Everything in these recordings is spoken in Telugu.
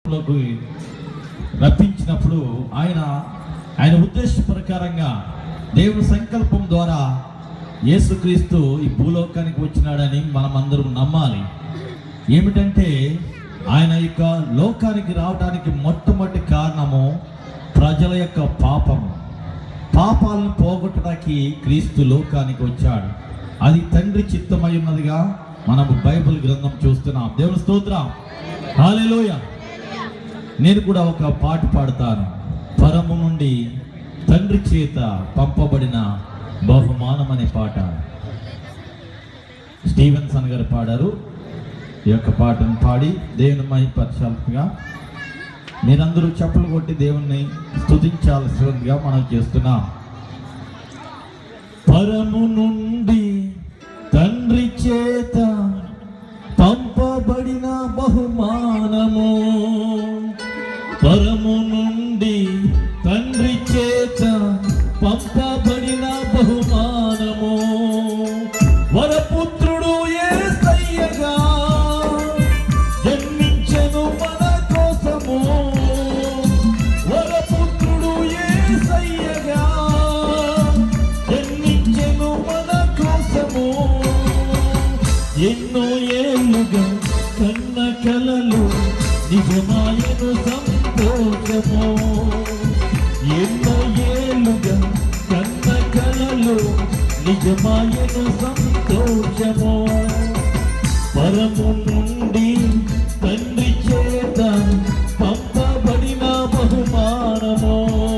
రప్పించినప్పుడు ఆయన ఉద్దేశ ప్రకారంగా దేవుని సంకల్పం ద్వారా యేసుక్రీస్తు ఈ భూలోకానికి వచ్చినాడని మనం అందరం నమ్మాలి. ఏమిటంటే ఆయన యొక్క లోకానికి రావడానికి మొట్టమొదటి కారణము ప్రజల యొక్క పాపాలను పోగొట్టడానికి క్రీస్తు లోకానికి వచ్చాడు. అది తండ్రి చిత్తమై ఉన్నదిగా మనము బైబిల్ గ్రంథం చూస్తున్నాం. దేవుని స్తోత్రం, హల్లెలూయా. నేను కూడా ఒక పాట పాడతాను. పరము నుండి తండ్రి చేత పంపబడిన బహుమానం అనే పాట స్టీవెన్సన్ గారు పాడారు. ఈ యొక్క పాటను పాడి దేవుని మహిమపరచాలిగా మీరందరూ చప్పలు కొట్టి దేవుణ్ణి స్తుతించాల్సిందిగా మనం చేస్తున్నాం. పరము నుండి తండ్రి చేత పంపబడిన బహుమానము, పరము నుండి తండ్రి చేత పంపబడిన బహుమానము, వరపుత్రుడు యేసయ్యగా జన్మించెను మన కోసము, వరపుత్రుడు యేసయ్యగా జన్మించెను మన కోసము. ఎన్నో ఏళ్ళుగా కన్న కలలు నిజమాయను సంతోషము, ఎన్నో ఏళ్ళుగా కన్న కలలు నిజమాయను సంతోషము, పరము నుండి తండ్రి చేత పంపబడిన బహుమానము.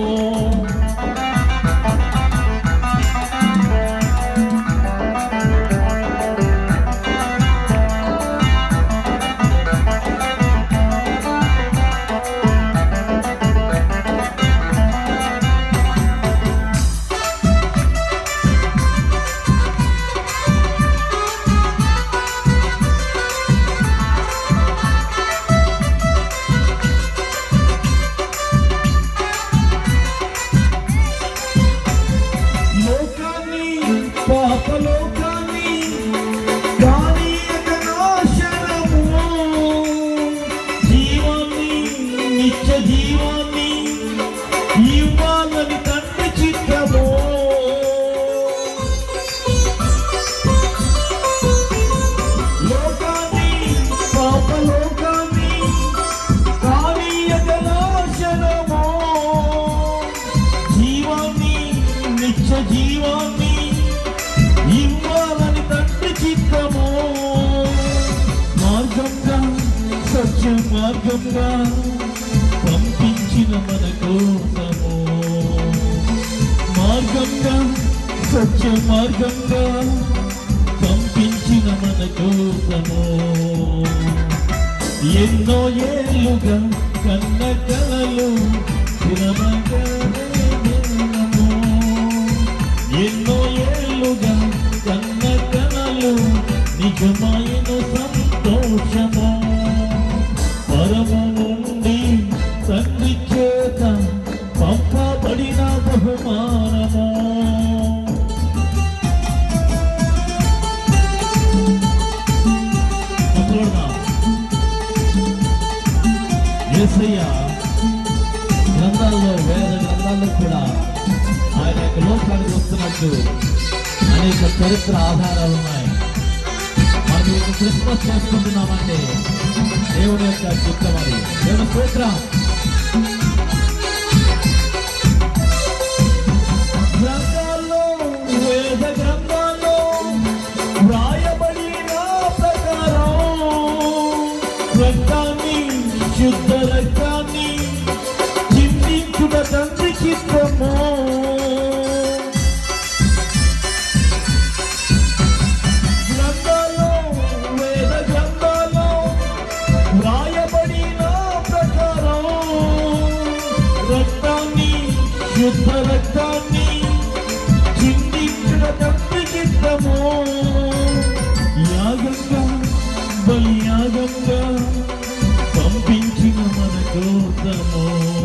మార్గంగా పంపించిన మన కోసము, మార్గంగా సత్య మార్గంగా పంపించిన మన కోసము. ఎన్నో ఏళ్ళుగా కన్న కలలు స్థిరమగము, ఎన్నో ఏళ్ళుగా కన్న కలలు నిజమైన సంతోషము, పరము నుండి తండ్రి చేత పంపబడిన బహుమానము. యేసయ్య గ్రంథాల్లో, వేద గ్రంథాల్లో కూడా ఆయన యొక్క లోకానికి వస్తున్నట్టు అనేక చరిత్ర ఆధారాలు ఉన్నాయి. మనం క్రిస్మస్ చేసుకుంటున్నామంటే దేవుని యొక్క చిత్తం. అది దేవుని స్తోత్రం. గ్రంథాల్లో, వేద గ్రంథాల్లో వ్రాయబడిన ప్రకారం రక్తాన్ని, శుద్ధ రక్తాన్ని చిందించుట తండ్రి చిత్తము. శుద్ధ రక్తాన్ని చిందించిన తండ్రి చిత్తము, యాగంగా బలియాగంగా పంపించిన మన కోసము,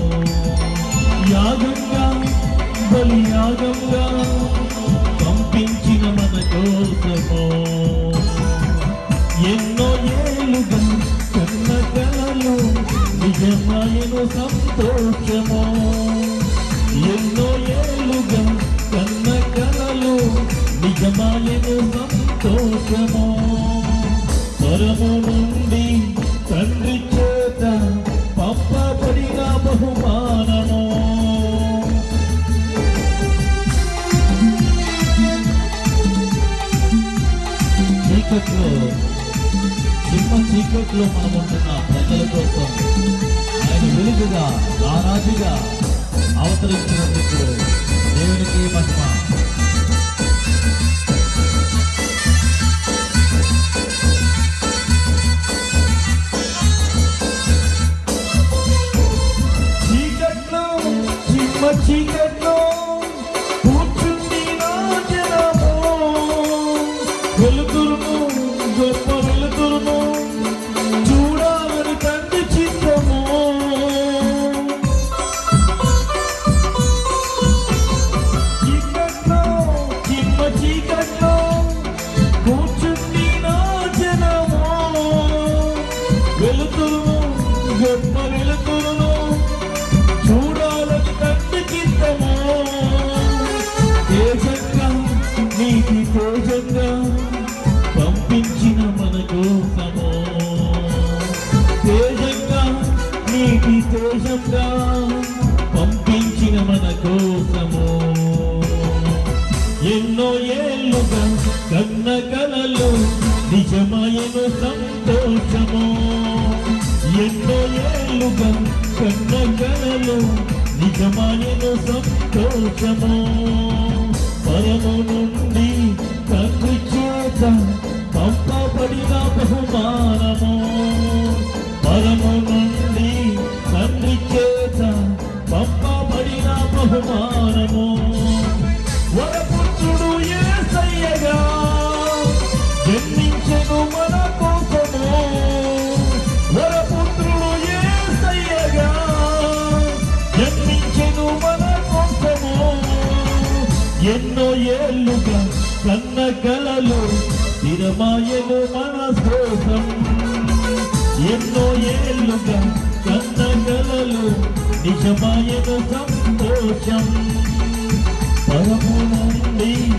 యాగంగా బలియాగంగా పంపించిన మన కోసము. ఎన్నో ఏళ్ళుగా కన్న కలలు నిజ నిజమాయను సంతోషము. ఎన్నో ఏళ్ళుగా కన్న కలలు నిజమాయను సంతోషము. పరము నుండి తండ్రి చేత పంపబడిన బహుమానము. చీకట్లో చీకట్లో మనం ఉంటున్న ప్రజల కోసం ఆయన వెలుగుగా రారాజుగా అవతరించినందుకు దేవునికి మహిమ. చీకట్లో కూర్చుంది నా జనము, వెలుతురును గొప్ప వెలుతురును చూడాలని తండ్రి చిత్తము. చీకట్లో కూర్చుంది నా జనము, వెలుతురును గొప్ప వెలుతురును చూడాలని తండ్రి చిత్తము. తేజంగా నీతి తేజంగా పంపించిన మన కోసము. తేజంగా నీతి తేజంగా పంపించిన మన కోసము. ఎన్నో ఏళ్ళుగా కన్న కలలు నిజమాయను సంతోషము. ఎన్నో ఏళ్ళుగా కన్న కలలు నిజమాయను సంతోషము. పరము నుండి తండ్రి చేత పంపబడిన బహుమానము. పరము నుండి తండ్రి చేత పంపబడిన బహుమానము. వరపుత్రుడు యేసయ్యగా జన్మించెను మన కోసము. వరపుత్రుడు యేసయ్యగా జన్మించెను మన కోసము. ఎన్నో ఏళ్ళుగా కన్న కలలు స్థిరమాయను మన కోసం. ఎన్నో ఏళ్ళుగా కన్న కలలు నిజమాయను సంతోషం. పరము నుండి